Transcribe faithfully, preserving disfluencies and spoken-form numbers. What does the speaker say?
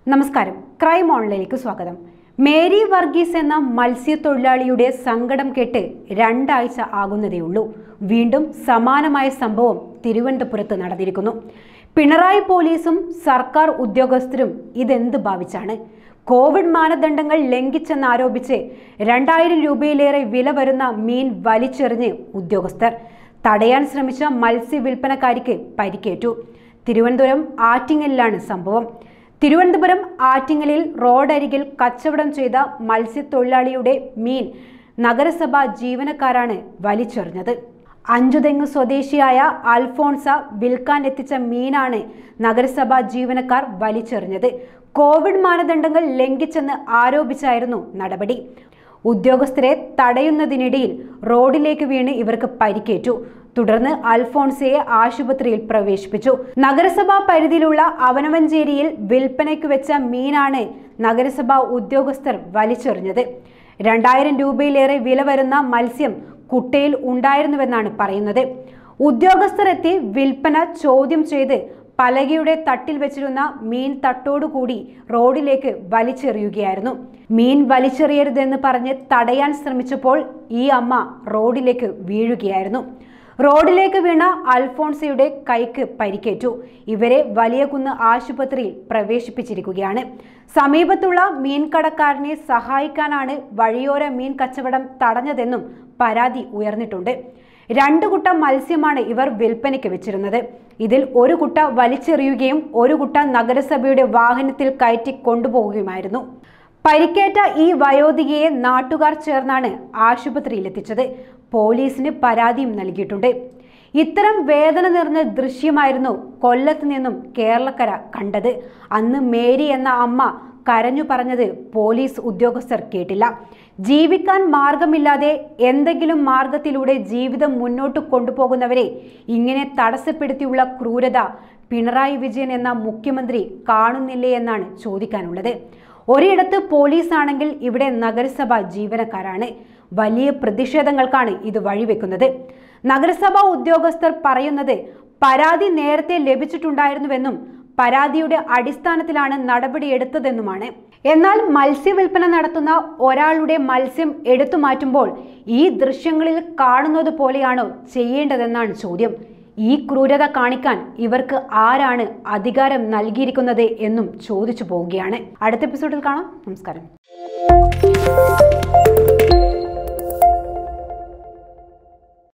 നമസ്കാരം, ക്രൈം ഓൺലൈനിലേക്ക് സ്വാഗതം. മേരി വർഗീസ് എന്ന മത്സ്യത്തൊഴിലാളിയുടെ സങ്കടം കേട്ട് രണ്ടാഴ്ച ആകുന്നതേയുള്ളൂ. വീണ്ടും സമാനമായ സംഭവം തിരുവനന്തപുരത്ത് നടന്നിരിക്കുന്നു. പിണറായി പോലീസും സർക്കാർ ഉദ്യോഗസ്ഥരും ഇതെന്ത് ഭാവിച്ചാണ്? കോവിഡ് മാനദണ്ഡങ്ങൾ ലംഘിച്ചെന്നാരോപിച്ച് രണ്ടായിരം രൂപയിലേറെ വില വരുന്ന മീൻ വലിച്ചെറിഞ്ഞ് ഉദ്യോഗസ്ഥർ. തടയാൻ ശ്രമിച്ച മത്സ്യ വിൽപ്പനക്കാരിക്ക് പരിക്കേറ്റു. തിരുവനന്തപുരം ആറ്റിങ്ങലിലാണ് സംഭവം. തിരുവനന്തപുരം ആറ്റിങ്ങലിൽ റോഡരികിൽ കച്ചവടം ചെയ്ത മത്സ്യത്തൊഴിലാളിയുടെ മീൻ നഗരസഭാ ജീവനക്കാരാണ് വലിച്ചെറിഞ്ഞത്. അഞ്ചുതെങ്ങ് സ്വദേശിയായ അൽഫോൺസ വിൽക്കാൻ എത്തിച്ച മീനാണ് നഗരസഭാ ജീവനക്കാർ വലിച്ചെറിഞ്ഞത്. കോവിഡ് മാനദണ്ഡങ്ങൾ ലംഘിച്ചെന്ന് ആരോപിച്ചായിരുന്നു നടപടി. ഉദ്യോഗസ്ഥരെ തടയുന്നതിനിടയിൽ റോഡിലേക്ക് വീണ് ഇവർക്ക് പരിക്കേറ്റു. തുടർന്ന് അൽഫോൺസയെ ആശുപത്രിയിൽ പ്രവേശിപ്പിച്ചു. നഗരസഭാ പരിധിയിലുള്ള അവനവഞ്ചേരിയിൽ വിൽപ്പനയ്ക്ക് വെച്ച മീനാണ് നഗരസഭാ ഉദ്യോഗസ്ഥർ വലിച്ചെറിഞ്ഞത്. രണ്ടായിരം രൂപയിലേറെ വില വരുന്ന മത്സ്യം കുട്ടയിൽ ഉണ്ടായിരുന്നുവെന്നാണ് പറയുന്നത്. ഉദ്യോഗസ്ഥർ എത്തി വിൽപ്പന ചോദ്യം ചെയ്ത് പലകയുടെ തട്ടിൽ വെച്ചിരുന്ന മീൻ തട്ടോടുകൂടി റോഡിലേക്ക് വലിച്ചെറിയുകയായിരുന്നു. മീൻ വലിച്ചെറിയരുതെന്ന് പറഞ്ഞ് തടയാൻ ശ്രമിച്ചപ്പോൾ ഈ അമ്മ റോഡിലേക്ക് വീഴുകയായിരുന്നു. റോഡിലേക്ക് വീണ അൽഫോൺസയുടെ കൈക്ക് പരിക്കേറ്റു. ഇവരെ വലിയകുന്ന് ആശുപത്രിയിൽ പ്രവേശിപ്പിച്ചിരിക്കുകയാണ്. സമീപത്തുള്ള മീൻകടക്കാരനെ സഹായിക്കാനാണ് വഴിയോര മീൻ കച്ചവടം തടഞ്ഞതെന്നും പരാതി ഉയർന്നിട്ടുണ്ട്. രണ്ടു കുട്ട മത്സ്യമാണ് ഇവർ വിൽപ്പനയ്ക്ക് വെച്ചിരുന്നത്. ഇതിൽ ഒരു കുട്ട വലിച്ചെറിയുകയും ഒരു കുട്ട നഗരസഭയുടെ വാഹനത്തിൽ കയറ്റി കൊണ്ടുപോവുകയുമായിരുന്നു. പരിക്കേറ്റ ഈ വയോധികയെ നാട്ടുകാർ ചേർന്നാണ് ആശുപത്രിയിലെത്തിച്ചത്. പോലീസിന് പരാതിയും നൽകിയിട്ടുണ്ട്. ഇത്തരം വേദന നിറഞ്ഞ ദൃശ്യമായിരുന്നു കൊല്ലത്ത് നിന്നും കേരളക്കര കണ്ടത്. അന്ന് മേരി എന്ന അമ്മ കരഞ്ഞു പറഞ്ഞത് പോലീസ് ഉദ്യോഗസ്ഥർ കേട്ടില്ല. ജീവിക്കാൻ മാർഗമില്ലാതെ എന്തെങ്കിലും മാർഗത്തിലൂടെ ജീവിതം മുന്നോട്ട് കൊണ്ടുപോകുന്നവരെ ഇങ്ങനെ തടസ്സപ്പെടുത്തിയുള്ള ക്രൂരത പിണറായി വിജയൻ എന്ന മുഖ്യമന്ത്രി കാണുന്നില്ലേ എന്നാണ് ചോദിക്കാനുള്ളത്. ഒരിടത്ത് പോലീസ് ആണെങ്കിൽ ഇവിടെ നഗരസഭാ ജീവനക്കാരാണ്. വലിയ പ്രതിഷേധങ്ങൾക്കാണ് ഇത് വഴിവെക്കുന്നത്. നഗരസഭാ ഉദ്യോഗസ്ഥർ പറയുന്നത് പരാതി നേരത്തെ ലഭിച്ചിട്ടുണ്ടായിരുന്നുവെന്നും പരാതിയുടെ അടിസ്ഥാനത്തിലാണ് നടപടിയെടുത്തതെന്നുമാണ്. എന്നാൽ മത്സ്യവിൽപ്പന നടത്തുന്ന ഒരാളുടെ മത്സ്യം എടുത്തു മാറ്റുമ്പോൾ ഈ ദൃശ്യങ്ങളിൽ കാണുന്നത് പോലെയാണോ ചെയ്യേണ്ടതെന്നാണ് ചോദ്യം. ഈ ക്രൂരത കാണിക്കാൻ ഇവർക്ക് ആരാണ് അധികാരം നൽകിയിരിക്കുന്നത് എന്നും ചോദിച്ചു പോവുകയാണ്. അടുത്ത എപ്പിസോഡിൽ കാണാം. നമസ്കാരം.